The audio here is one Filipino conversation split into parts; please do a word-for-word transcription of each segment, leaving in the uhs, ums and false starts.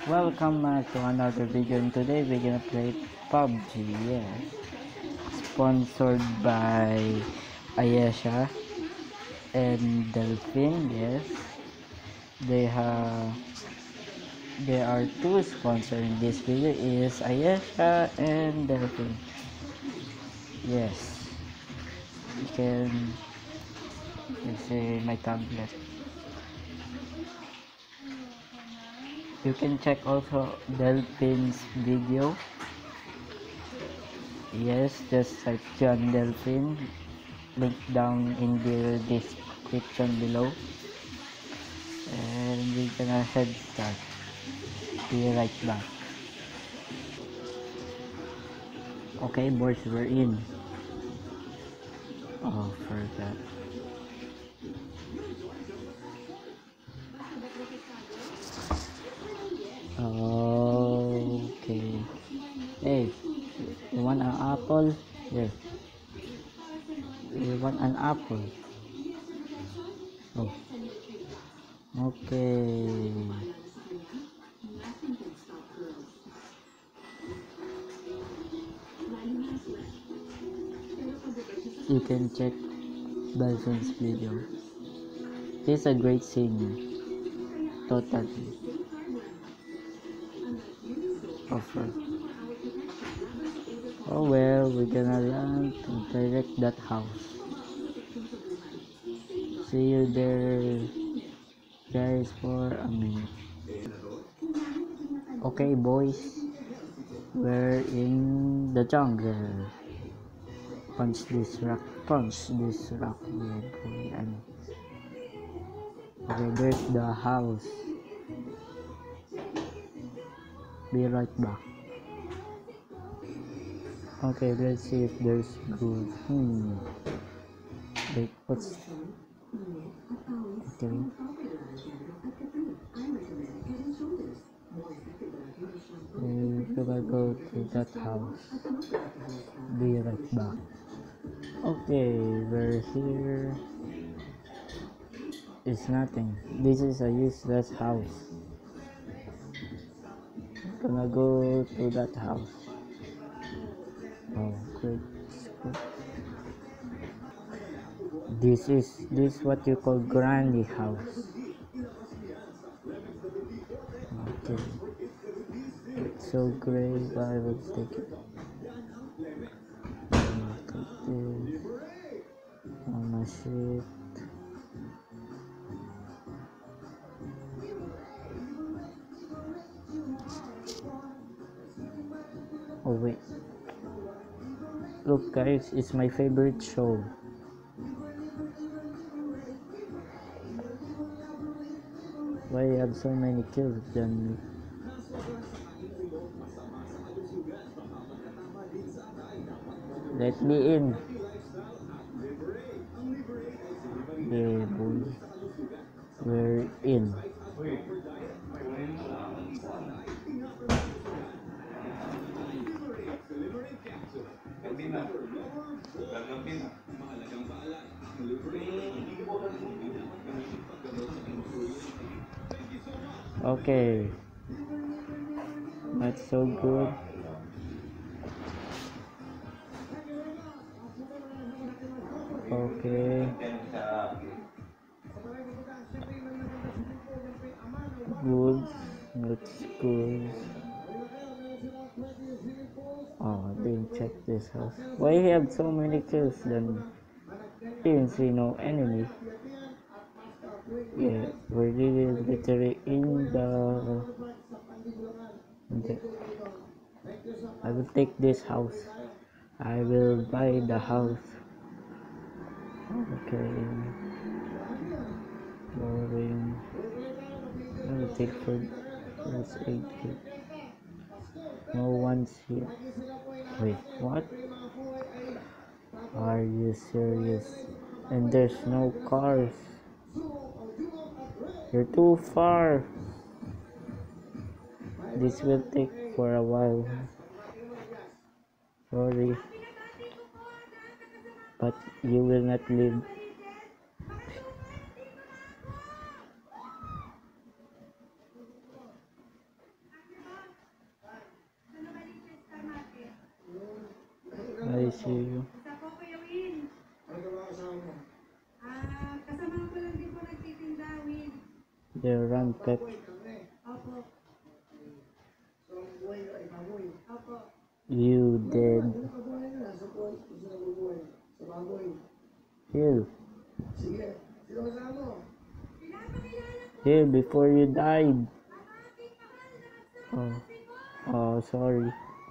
Welcome back to another video, and today we're gonna play P U B G, yes. Sponsored by Ayesha and Delphine, yes. They have there are two sponsors in this video, is Ayesha and Delphine. Yes. You can you see my tablet. You can check also Delphine's video. Yes, just type John Delphine, link down in the description below, and we're gonna head start. Be right back. Okay, boys, we're in. Oh, forgot. Okay. Hey, you want an apple? Here. You want an apple? Oh. Okay. You can check Belson's video. He's a great singer. Totally. Offer. Oh well, we're gonna learn to direct that house. See you there, guys, for a minute. Okay, boys, we're in the jungle. Punch this rock, punch this rock, yeah, boy. And okay, there's the house. Be right back. Okay, let's see if there's good. Hmm. Wait, what's okay? We're gonna go to that house. Be right back. Okay, we're here. It's nothing. This is a useless house. Gonna go to that house. Oh, great. This is this is what you call granny house. Okay. It's so great. I will take it. Look at this. Oh my shit. Oh wait. Look guys, it's my favorite show. Why you have so many kills than me? Let me in. Yeah, boy. We're in. Okay. That's so good. Okay. Good. That's good. Oh, I didn't check this house. Why you have so many kills then? Didn't see no enemy. Yeah, we're really literally in the, in the. I will take this house. I will buy the house. Okay. Boring. I will take for first aid kit. No one's here. Wait, what? Are you serious? And there's no cars. You're too far. This will take for a while. Sorry. But you will not live. see you. Isa po, Kuya Will. Ano ba ang kasama mo? Ah, kasama ko lang din po nagtitinda, Will. The run pep. Baboy, kami. Opo. So, ang buhay ay baboy. Opo. You dead. Ano ka buhay na? Sa buhay, sa nabubuhay. Sa baboy. Here. Sige. Sino kasama mo? Pinapakilala ko Here before you died. ang aking mahal na asawa, Oh. si Bob. Oh, sorry.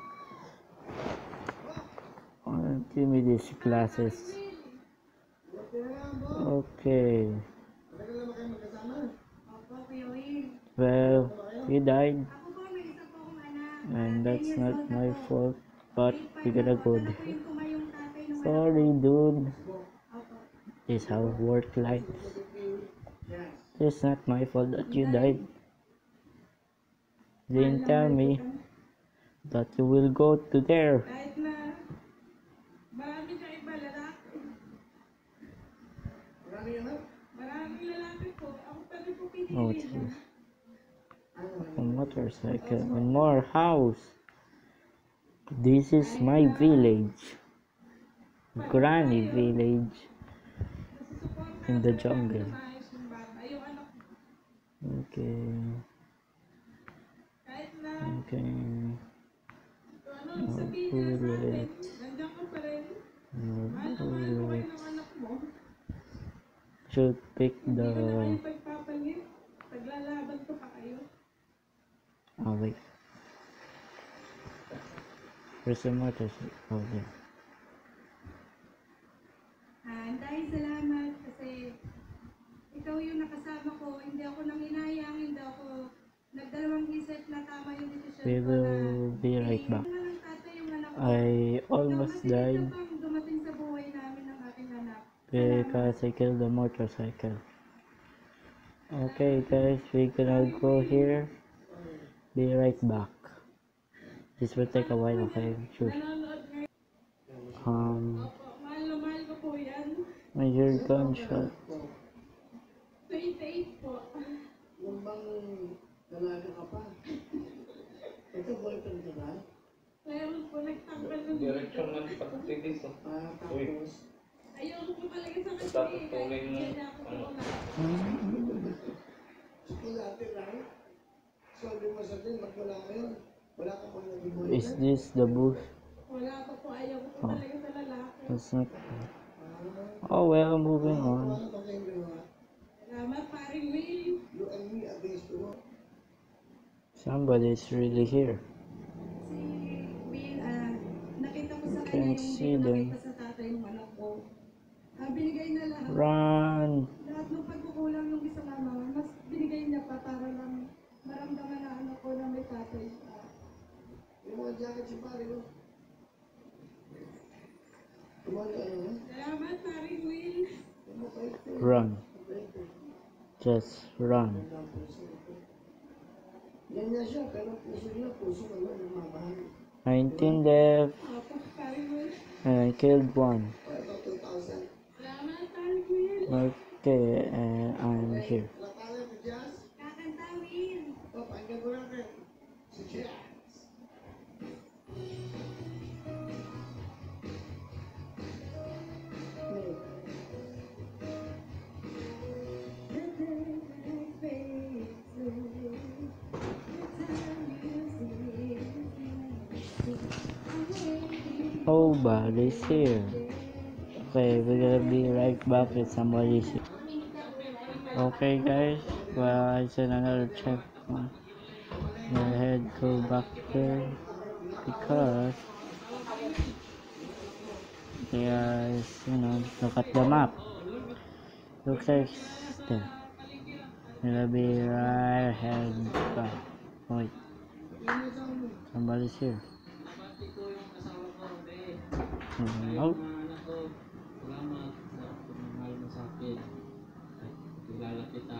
Oh, give me these glasses. Huwag ka na lang, Bo. Okay. Matagal na ba kayo magkasama? Opo, Kuya Will. Well, you died, Ako po, may isa po akong anak. and Ah, that's ten years not old na my po. fault. But Grade we five gotta na po. go Dala ko there. yung tumayong tatay nung Sorry, dude. Opo. This how work life. Yes. It's not my fault that you died. Didn't tell me that you will go to there. Kahit na marami siya iba lalaki. Marami yan, ha? Maraming lalaki po. Ako pa rin po Oh, pinili it's niya. a motorcycle and more house. This is my village. Granny village in the jungle. Yung anak ko. Okay. Kahit na Okay. kung ano ang sabihin nila sa atin, nandiyan ka pa rin. Mahal na mahal ko kayo ng anak mo. Should pick Hindi the. ko na kayo pagpapalit. Paglalaban ko pa kayo. Oh wait. Where's the motorcycle? Oh there. Ah, dahil salamat kasi ikaw yung nakasama ko. Hindi ako nang inayang, hindi ako nagdalawang isip na tama yung desisyon We ko na will be right back. iiwan na lang tatay yung anak ko. I Ikaw, almost masilit died na bang dumating sa buhay namin ng aking anak. because I killed the motorcycle. Okay guys, we're gonna go here. Be right back. This will take a while, okay? Sure. Nanonood ngayon. Um, Opo, mahal na mahal ko po yan. I hear gunshot. twenty-eight po. Yung bang dalaga ka pa? Ito, boyfriend ka ba? Meron po nagtanggal ng Direksyon ng pagtitis. oh. Ah, tapos, Ayoko po talaga sa kanya. Tapos eh, tuloy kahit na- hindi niya ako ano. tulungan. chocolate lang. Sabi mo sa atin, pag wala kayo, wala ka pang nag-boyfriend. Is this the booth? Wala pa po. Ayoko po Oh. talaga sa lalaki. That's not. Oh well, moving on. Ano pa kayong dalawa? Salamat, paring Will. You and me against the world. Somebody's really here. Si Will, ah, nakita ko sa kanya Can't yung see hindi ko them. nakita sa tatay ng anak ko. Ah, binigay na lahat. Run! Lahat ng pagkukulang ng isang ama, mas binigay niya pa para lang maramdaman na anak ko na may tatay siya. Yung mga jacket si pare mo. Kumano ka naman? Salamat, paring Will. Kumapait ko. Run! Kumapait ko. Just run! Ang puso ko. Yan niya siya, pero puso niya, puso ko lang, nagmamahal. nineteen left, Opo, paring Will. and I killed one. O, ito, two thousand. Salamat, paring Will. Okay, and I'm here. Latangan ni Jazz. Kakanta, Will. O, pakinggan mo lang kayo. Si Jazz. Oh, body's here. Okay, we're gonna be right back with somebody's here. Okay, guys. Well, I said another checkpoint. Go ahead, go back there because there's, you know, look at the map. Looks like there. Gonna be right ahead. Back. Wait, somebody's here. Oh, Salamat sa pagmamahal mo sa akin. At kilala kita.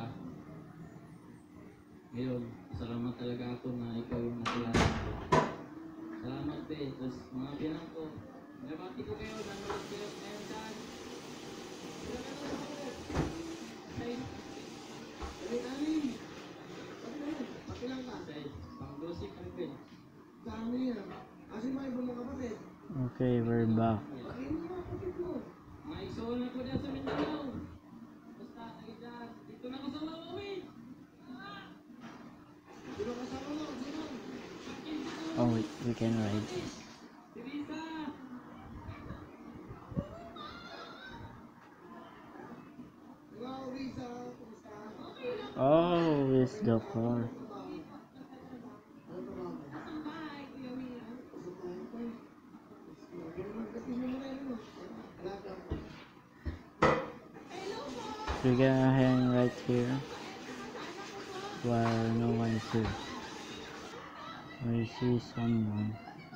Ngayon, salamat talaga ako na ikaw yung nakilala ko. Salamat, pe. Tapos mga pinang ko, nabati ko kayo, nanonood kayo ngayon dyan. Dali-dali. Pakilang ka. Pang-glossy kami, pe. Dami yan. Kasi may iba mga kapatid. Okay, we're back. Mga isoon na ko dyan sa Mindanao. Basta, dyan. Dito na ko sa Lawawin. Dito na ko sa Lawawin. Oh, wait, we can ride. Teresa! Hello, Risa. Kumusta? Oh, it's the car. We're gonna hang right here while no one is here. We see someone.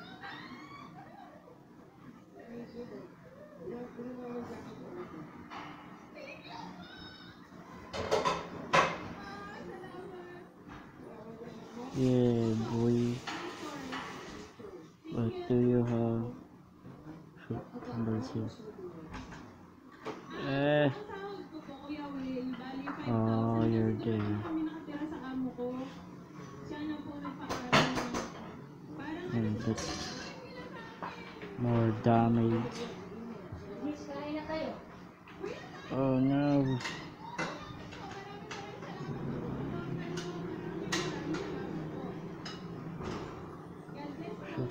Yeah, boy. What do you have? Shoot, numbers here. Eh. Oh, you're there. And that's more damage. Oh no. Shoot.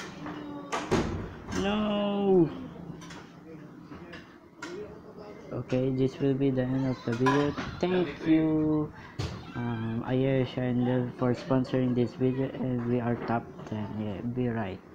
No. Okay, this will be the end of the video. Thank you, um, Ayesha and Del for sponsoring this video, and we are top ten. Yeah, be right.